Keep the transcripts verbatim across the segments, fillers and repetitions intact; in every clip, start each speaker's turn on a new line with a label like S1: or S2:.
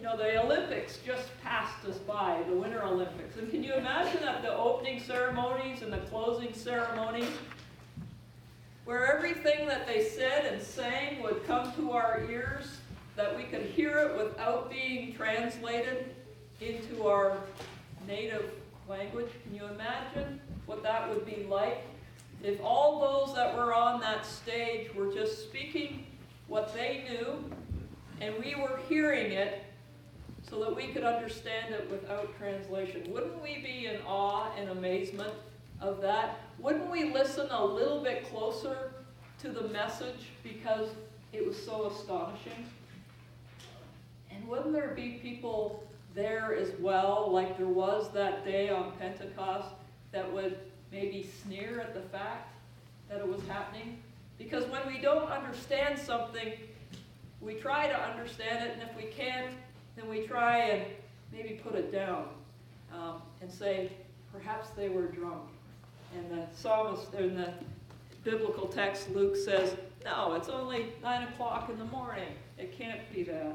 S1: you know, the Olympics just passed us by, the Winter Olympics. And can you imagine at the opening ceremonies and the closing ceremonies, where everything that they said and sang would come to our ears, that we could hear it without being translated into our native language? Can you imagine what that would be like if all those that were on that stage were just speaking what they knew, and we were hearing it so that we could understand it without translation? Wouldn't we be in awe and amazement of that? Wouldn't we listen a little bit closer to the message because it was so astonishing? And wouldn't there be people there as well, like there was that day on Pentecost, that would maybe sneer at the fact that it was happening? Because when we don't understand something, we try to understand it, and if we can't, then we try and maybe put it down um, and say, perhaps they were drunk. And the psalmist, in the biblical text, Luke says, no, it's only nine o'clock in the morning. It can't be that.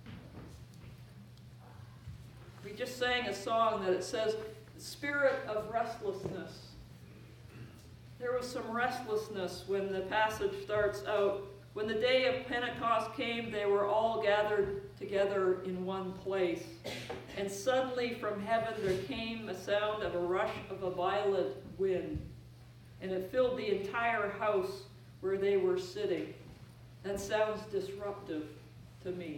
S1: We just sang a song that it says, the spirit of restlessness. There was some restlessness when the passage starts out. When the day of Pentecost came, they were all gathered together in one place. And suddenly from heaven there came a sound of a rush of a violent wind, and it filled the entire house where they were sitting. That sounds disruptive to me.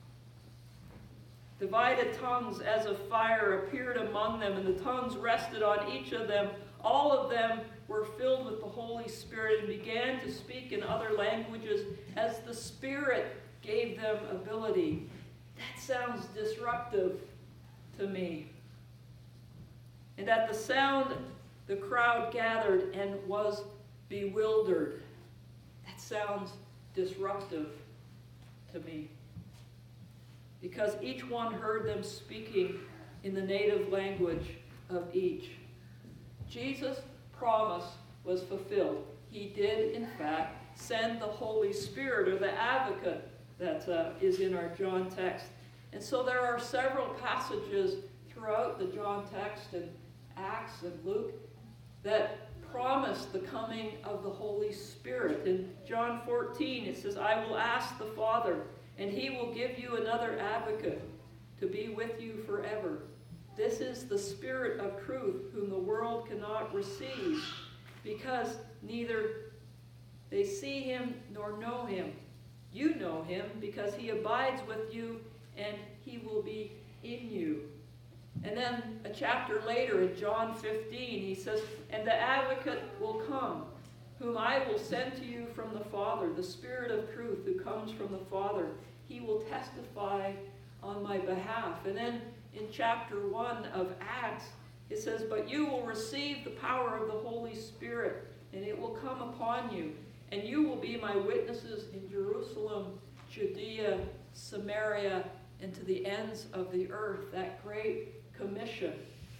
S1: Divided tongues as of fire appeared among them, and the tongues rested on each of them. All of them were filled with the Holy Spirit and began to speak in other languages as the Spirit gave them ability. That sounds disruptive to me. And at the sound, the crowd gathered and was bewildered. That sounds disruptive to me. Because each one heard them speaking in the native language of each. Jesus' promise was fulfilled. He did, in fact, send the Holy Spirit, or the advocate that uh, is in our John text. And so there are several passages throughout the John text and Acts and Luke that promise the coming of the Holy Spirit. In John fourteen, it says, I will ask the Father, and he will give you another advocate to be with you forever. This is the Spirit of truth, whom the world cannot receive, because neither they see him nor know him. You know him, because he abides with you, and he will be in you. And then a chapter later, in John fifteen, he says, and the advocate will come, whom I will send to you from the Father, the Spirit of truth who comes from the Father. He will testify on my behalf. And then in chapter one of Acts, it says, but you will receive the power of the Holy Spirit, and it will come upon you, and you will be my witnesses in Jerusalem, Judea, Samaria, and to the ends of the earth. That great commission.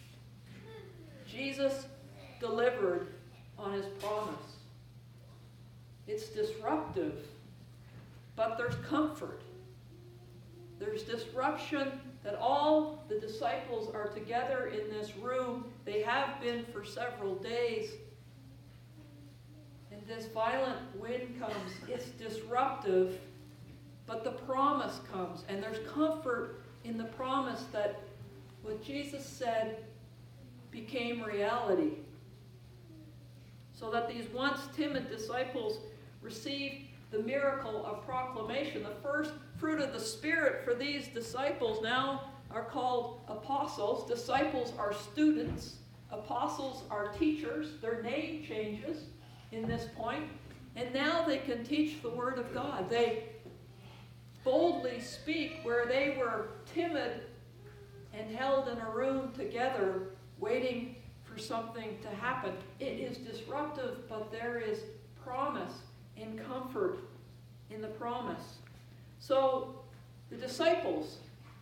S1: Jesus delivered on his promise. It's disruptive, but there's comfort. There's disruption that all the disciples are together in this room. They have been for several days. And this violent wind comes. It's disruptive, but the promise comes. And there's comfort in the promise that what Jesus said became reality. So that these once timid disciples received the miracle of proclamation. The first fruit of the Spirit for these disciples now are called apostles. Disciples are students. Apostles are teachers. Their name changes in this point. And now they can teach the Word of God. They boldly speak where they were timid and held in a room together waiting for something to happen. It is disruptive, but there is promise and comfort in the promise. So the disciples,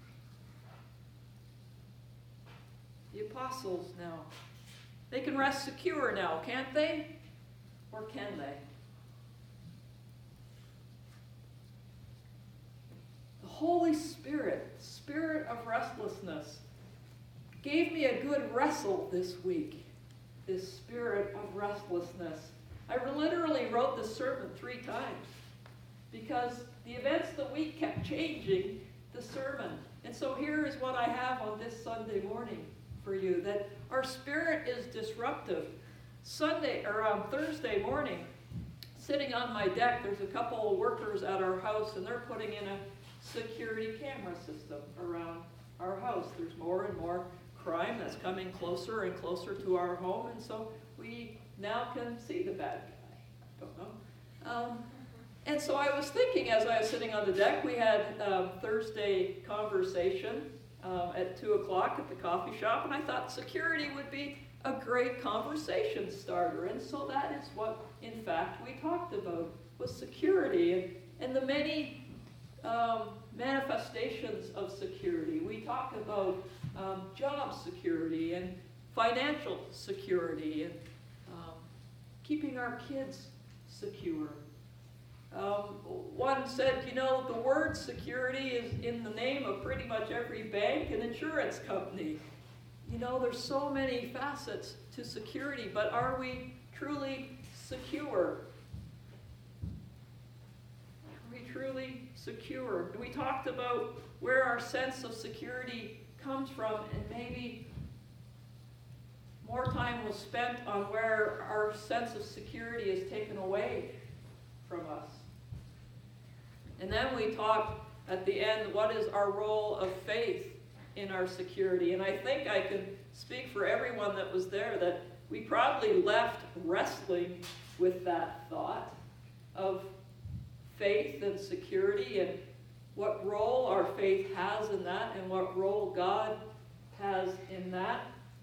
S1: the apostles now, they can rest secure now, can't they? Or can they? The Holy Spirit, spirit of restlessness, gave me a good wrestle this week, this spirit of restlessness. I literally wrote this sermon three times because the events of the week kept changing the sermon. And so here is what I have on this Sunday morning for you, that our spirit is disruptive. Sunday, or on Thursday morning, sitting on my deck, there's a couple of workers at our house, and they're putting in a security camera system around our house. There's more and more crime that's coming closer and closer to our home, and so we now can see the bad guy. I don't know. Um, and so I was thinking as I was sitting on the deck, we had a Thursday conversation um, at two o'clock at the coffee shop, and I thought security would be a great conversation starter. And so that is what, in fact, we talked about, was security and, and the many um, manifestations of security. We talked about um, job security and financial security and um, keeping our kids secure. Um, one said, you know, the word security is in the name of pretty much every bank and insurance company. You know, there's so many facets to security, but are we truly secure? Are we truly secure? We talked about where our sense of security comes from, and maybe more time was spent on where our sense of security is taken away from us. And then we talked at the end, what is our role of faith in our security? And I think I can speak for everyone that was there that we probably left wrestling with that thought of faith and security and what role our faith has in that and what role God has in that.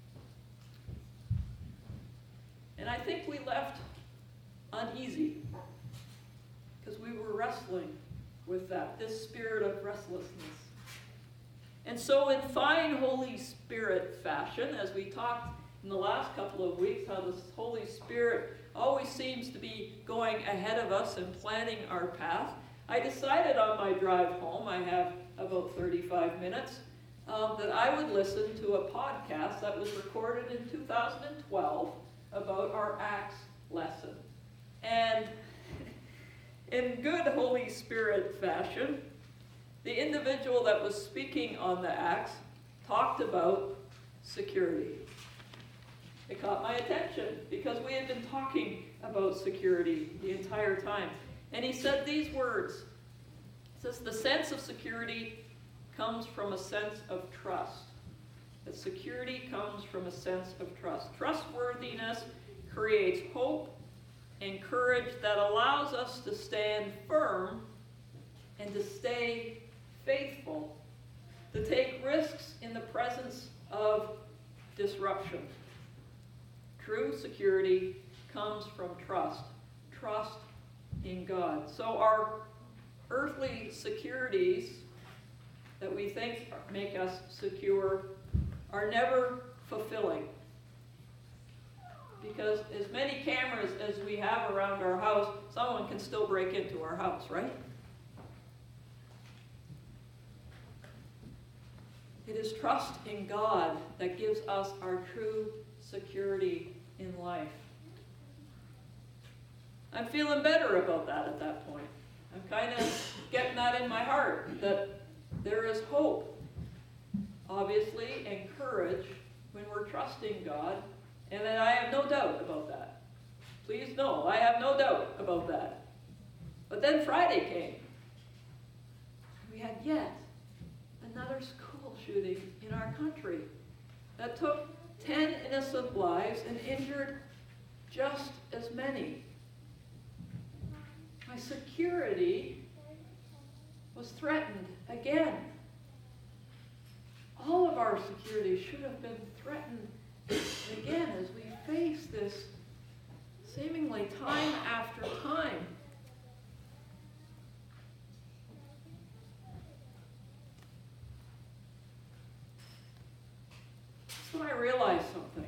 S1: And I think we left uneasy because we were wrestling with that, this spirit of restlessness. And so in fine Holy Spirit fashion, as we talked in the last couple of weeks, how the Holy Spirit always seems to be going ahead of us and planning our path, I decided on my drive home, I have about thirty-five minutes, um, that I would listen to a podcast that was recorded in two thousand twelve about our Acts lesson. And in good Holy Spirit fashion, the individual that was speaking on the Acts talked about security. It caught my attention because we had been talking about security the entire time. And he said these words. He says, the sense of security comes from a sense of trust. That security comes from a sense of trust. Trustworthiness creates hope and courage that allows us to stand firm and to stay faithful, to take risks in the presence of disruption. True security comes from trust, trust in God. So our earthly securities that we think make us secure are never fulfilling. Because as many cameras as we have around our house, someone can still break into our house, right? It is trust in God that gives us our true security in life. I'm feeling better about that at that point. I'm kind of getting that in my heart, that there is hope, obviously, and courage when we're trusting God, and that I have no doubt about that. Please know, I have no doubt about that. But then Friday came. We had yet another school shooting in our country that took ten innocent lives and injured just as many. My security was threatened again. All of our security should have been threatened again as we face this seemingly time after time. So I realized something.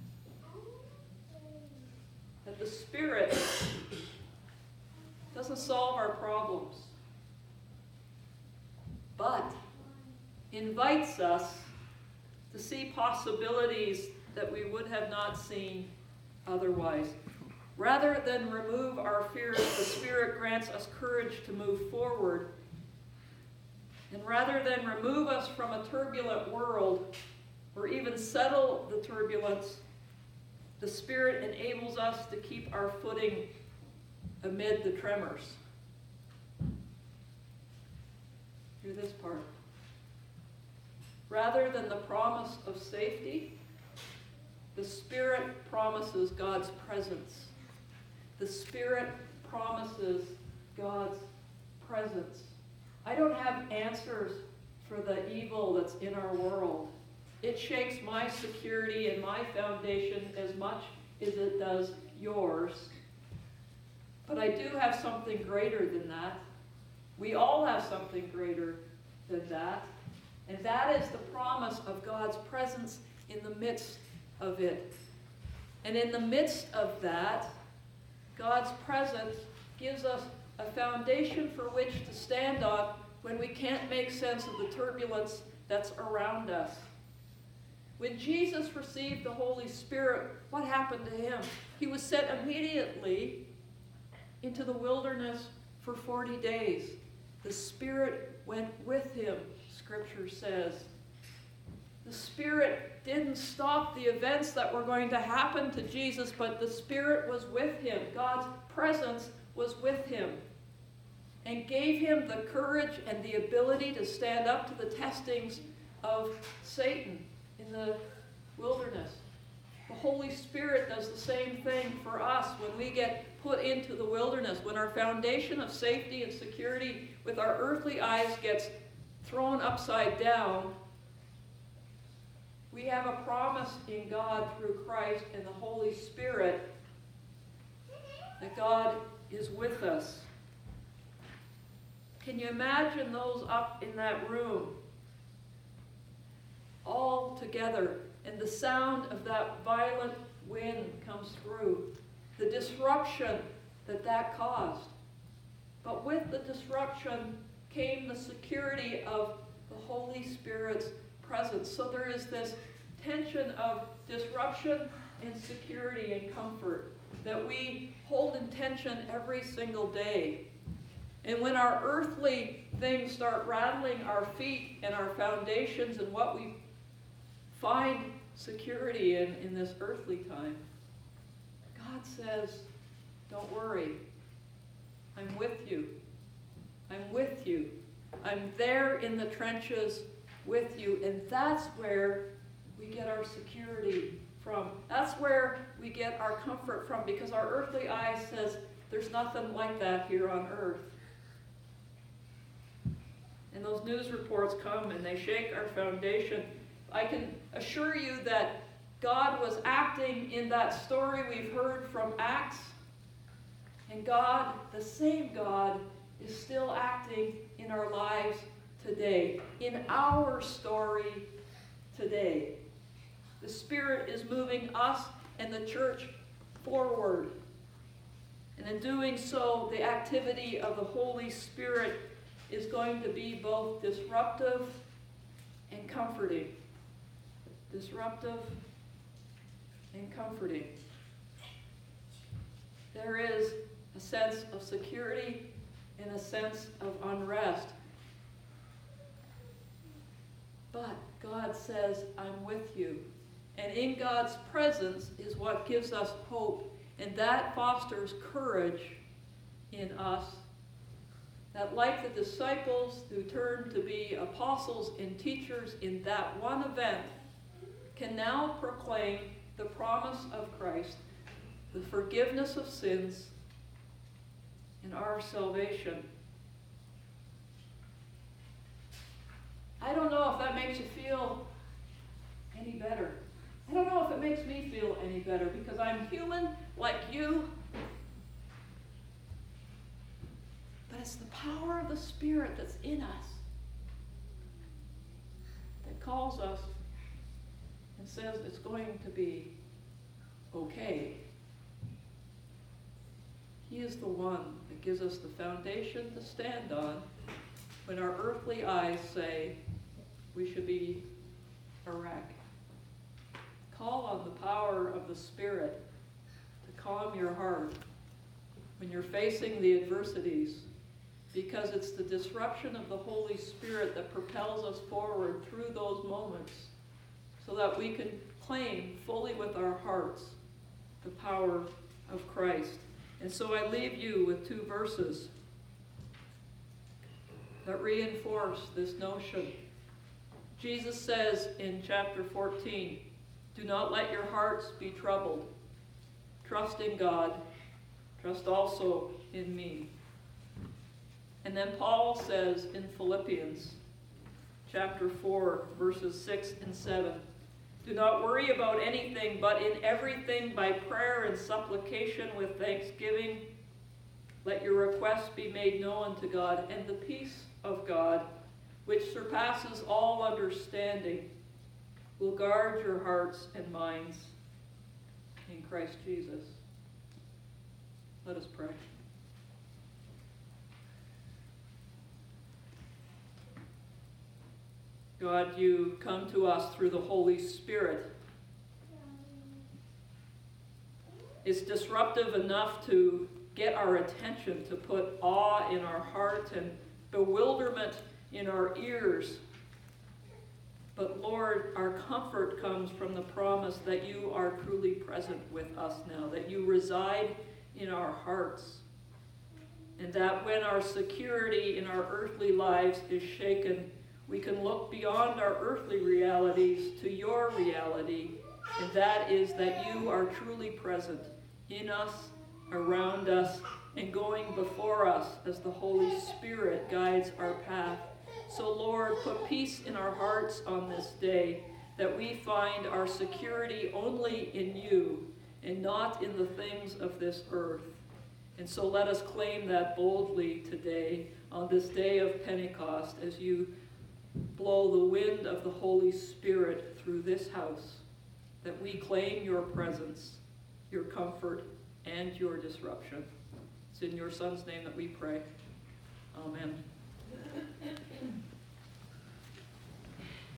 S1: That the Spirit doesn't solve our problems. but invites us to see possibilities that we would have not seen otherwise. Rather than remove our fears, the Spirit grants us courage to move forward. And rather than remove us from a turbulent world, or even settle the turbulence, the Spirit enables us to keep our footing amid the tremors. Hear this part. Rather than the promise of safety, the Spirit promises God's presence. The Spirit promises God's presence. I don't have answers for the evil that's in our world. It shakes my security and my foundation as much as it does yours. But I do have something greater than that. We all have something greater than that. And that is the promise of God's presence in the midst of it. And in the midst of that, God's presence gives us a foundation for which to stand on when we can't make sense of the turbulence that's around us. When Jesus received the Holy Spirit, what happened to him? He was sent immediately into the wilderness for forty days. The Spirit went with him, Scripture says. The Spirit didn't stop the events that were going to happen to Jesus, but the Spirit was with him. God's presence was with him and gave him the courage and the ability to stand up to the testings of Satan in the wilderness. The Holy Spirit does the same thing for us when we get put into the wilderness, when our foundation of safety and security with our earthly eyes gets thrown upside down. We have a promise in God through Christ and the Holy Spirit that God is with us. Can you imagine those up in that room all together, and the sound of that violent wind comes through, the disruption that that caused? But with the disruption came the security of the Holy Spirit's presence. So there is this tension of disruption and security and comfort that we hold in tension every single day. And when our earthly things start rattling our feet and our foundations and what we find security in in this earthly time, God says, don't worry. I'm with you. I'm with you. I'm there in the trenches with you. And that's where we get our security from. That's where we get our comfort from, because our earthly eye says there's nothing like that here on earth. And those news reports come and they shake our foundation. I can assure you that God was acting in that story we've heard from Acts. And God, the same God, is still acting in our lives today, in our story today. The Spirit is moving us and the church forward. And in doing so, the activity of the Holy Spirit is going to be both disruptive and comforting. Disruptive and comforting. There is a sense of security and a sense of unrest. But God says, I'm with you. And in God's presence is what gives us hope. And that fosters courage in us. That like the disciples who turned to be apostles and teachers in that one event, can now proclaim the promise of Christ, the forgiveness of sins, and our salvation. I don't know if that makes you feel any better. I don't know if it makes me feel any better, because I'm human like you. But it's the power of the Spirit that's in us that calls us and says it's going to be okay. He is the one that gives us the foundation to stand on when our earthly eyes say we should be a wreck. Call on the power of the Spirit to calm your heart when you're facing the adversities, because it's the disruption of the Holy Spirit that propels us forward through those moments so that we can claim fully with our hearts the power of Christ. And so I leave you with two verses that reinforce this notion. Jesus says in chapter fourteen, "Do not let your hearts be troubled. Trust in God. Trust also in me." And then Paul says in Philippians chapter four, verses six and seven, "Do not worry about anything, but in everything by prayer and supplication with thanksgiving, let your requests be made known to God, and the peace of God, which surpasses all understanding, will guard your hearts and minds in Christ Jesus." Let us pray. God, you come to us through the Holy Spirit. It's disruptive enough to get our attention, to put awe in our heart and bewilderment in our ears. But Lord, our comfort comes from the promise that you are truly present with us now, that you reside in our hearts, and that when our security in our earthly lives is shaken, we can look beyond our earthly realities to your reality, and that is that you are truly present in us, around us, and going before us as the Holy Spirit guides our path. So Lord, put peace in our hearts on this day, that we find our security only in you and not in the things of this earth. And so let us claim that boldly today on this day of Pentecost as you blow the wind of the Holy Spirit through this house, that we claim your presence, your comfort, and your disruption. It's in your Son's name that we pray. Amen.